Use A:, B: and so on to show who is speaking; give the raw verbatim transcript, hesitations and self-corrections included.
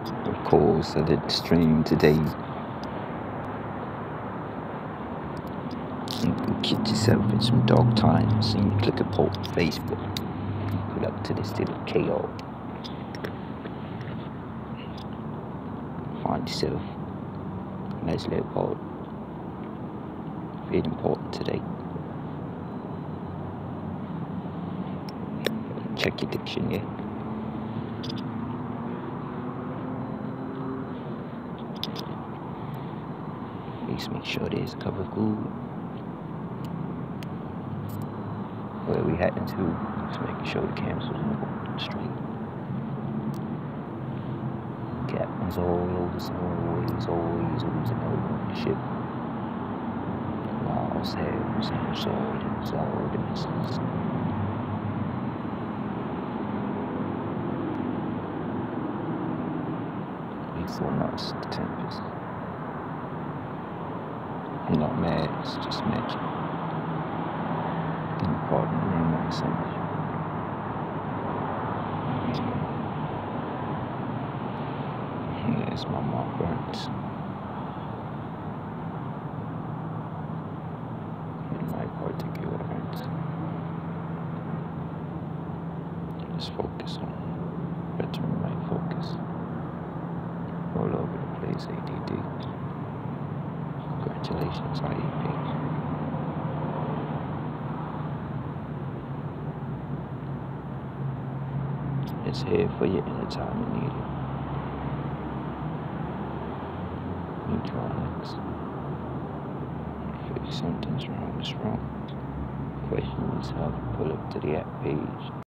A: Of course, I did stream today. You can get yourself in some dark times and you click upon Facebook. Put up to this little K O. Find yourself a nice little pod. Very important today. Check your diction, yeah? Please make sure there's a cup of food. Where we heading to? Just making sure the cameras was straight. Captain's always, always, always losing over the ship. While sails and sword and sword and missiles. Lethal Nurse, the Tempest. I'm not mad, it's just magic. And pardon the name of the sandwich. Yeah, it's my mom Burns. In my particular Burns. Just focus on better my focus. All over the place, A D D. Congratulations, I E P. It's here for you anytime you need it. Neutronics. If something's wrong, it's wrong. Questions, how to pull up to the app page.